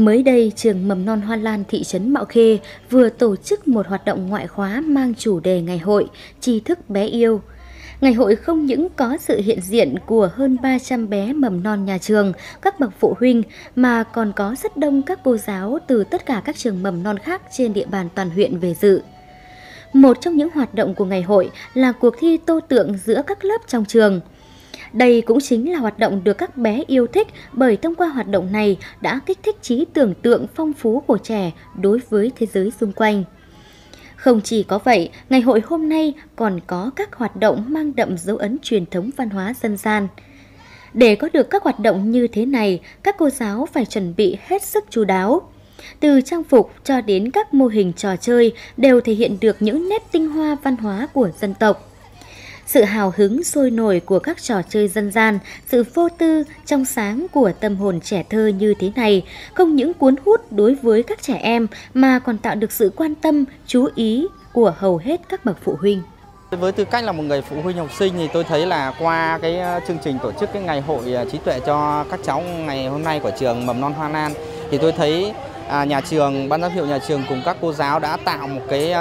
Mới đây, trường mầm non Hoa Lan thị trấn Mạo Khê vừa tổ chức một hoạt động ngoại khóa mang chủ đề Ngày hội tri thức bé yêu. Ngày hội không những có sự hiện diện của hơn 300 bé mầm non nhà trường, các bậc phụ huynh, mà còn có rất đông các cô giáo từ tất cả các trường mầm non khác trên địa bàn toàn huyện về dự. Một trong những hoạt động của ngày hội là cuộc thi tô tượng giữa các lớp trong trường. Đây cũng chính là hoạt động được các bé yêu thích bởi thông qua hoạt động này đã kích thích trí tưởng tượng phong phú của trẻ đối với thế giới xung quanh. Không chỉ có vậy, ngày hội hôm nay còn có các hoạt động mang đậm dấu ấn truyền thống văn hóa dân gian. Để có được các hoạt động như thế này, các cô giáo phải chuẩn bị hết sức chu đáo. Từ trang phục cho đến các mô hình trò chơi đều thể hiện được những nét tinh hoa văn hóa của dân tộc. Sự hào hứng sôi nổi của các trò chơi dân gian, sự vô tư, trong sáng của tâm hồn trẻ thơ như thế này không những cuốn hút đối với các trẻ em mà còn tạo được sự quan tâm, chú ý của hầu hết các bậc phụ huynh. Với tư cách là một người phụ huynh học sinh thì tôi thấy là qua cái chương trình tổ chức cái ngày hội trí tuệ cho các cháu ngày hôm nay của trường mầm non Hoa Lan thì tôi thấy nhà trường, ban giám hiệu nhà trường cùng các cô giáo đã tạo một cái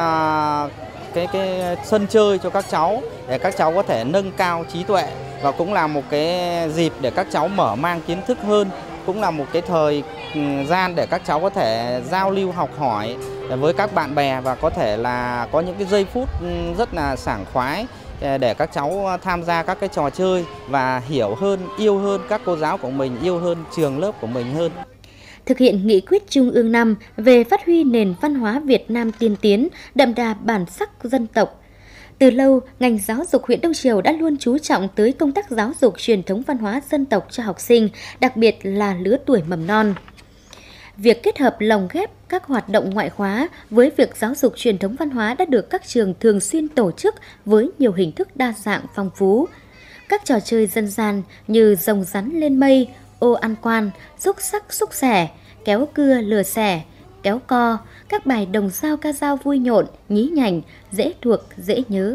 sân chơi cho các cháu để các cháu có thể nâng cao trí tuệ, và cũng là một cái dịp để các cháu mở mang kiến thức hơn, cũng là một cái thời gian để các cháu có thể giao lưu học hỏi với các bạn bè và có thể là có những cái giây phút rất là sảng khoái để các cháu tham gia các cái trò chơi và hiểu hơn, yêu hơn các cô giáo của mình, yêu hơn trường lớp của mình hơn. Thực hiện nghị quyết Trung ương 5 về phát huy nền văn hóa Việt Nam tiên tiến, đậm đà bản sắc dân tộc. Từ lâu, ngành giáo dục huyện Đông Triều đã luôn chú trọng tới công tác giáo dục truyền thống văn hóa dân tộc cho học sinh, đặc biệt là lứa tuổi mầm non. Việc kết hợp lồng ghép các hoạt động ngoại khóa với việc giáo dục truyền thống văn hóa đã được các trường thường xuyên tổ chức với nhiều hình thức đa dạng phong phú. Các trò chơi dân gian như rồng rắn lên mây, ô ăn quan, xúc sắc xúc xẻ, kéo cưa lừa xẻ, kéo co, các bài đồng dao ca dao vui nhộn, nhí nhảnh, dễ thuộc, dễ nhớ.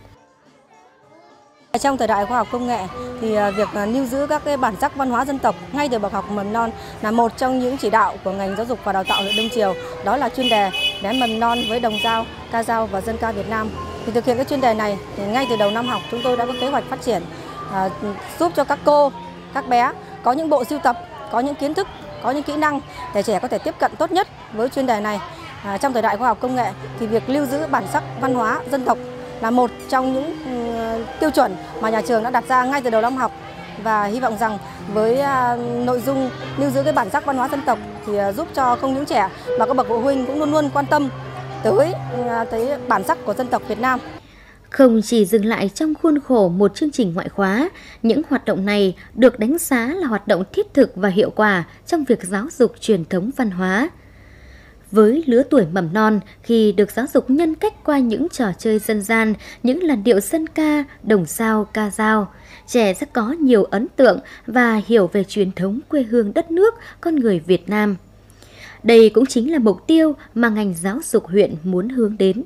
Trong thời đại khoa học công nghệ thì việc lưu giữ các cái bản sắc văn hóa dân tộc ngay từ bậc học mầm non là một trong những chỉ đạo của ngành giáo dục và đào tạo huyện Đông Triều. Đó là chuyên đề bé mầm non với đồng dao, ca dao và dân ca Việt Nam. Thì thực hiện cái chuyên đề này thì ngay từ đầu năm học chúng tôi đã có kế hoạch phát triển giúp cho các cô, các bé có những bộ sưu tập, có những kiến thức, có những kỹ năng để trẻ có thể tiếp cận tốt nhất với chuyên đề này. Trong thời đại khoa học công nghệ thì việc lưu giữ bản sắc văn hóa dân tộc là một trong những tiêu chuẩn mà nhà trường đã đặt ra ngay từ đầu năm học, và hy vọng rằng với nội dung lưu giữ cái bản sắc văn hóa dân tộc thì giúp cho không những trẻ mà các bậc phụ huynh cũng luôn luôn quan tâm tới bản sắc của dân tộc Việt Nam. Không chỉ dừng lại trong khuôn khổ một chương trình ngoại khóa, những hoạt động này được đánh giá là hoạt động thiết thực và hiệu quả trong việc giáo dục truyền thống văn hóa. Với lứa tuổi mầm non, khi được giáo dục nhân cách qua những trò chơi dân gian, những làn điệu dân ca, đồng dao, ca dao, trẻ sẽ có nhiều ấn tượng và hiểu về truyền thống quê hương đất nước, con người Việt Nam. Đây cũng chính là mục tiêu mà ngành giáo dục huyện muốn hướng đến.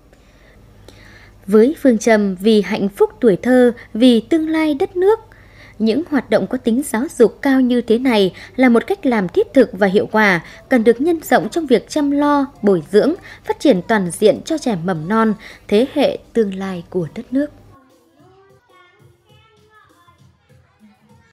Với phương châm vì hạnh phúc tuổi thơ, vì tương lai đất nước, những hoạt động có tính giáo dục cao như thế này là một cách làm thiết thực và hiệu quả, cần được nhân rộng trong việc chăm lo, bồi dưỡng, phát triển toàn diện cho trẻ mầm non, thế hệ tương lai của đất nước.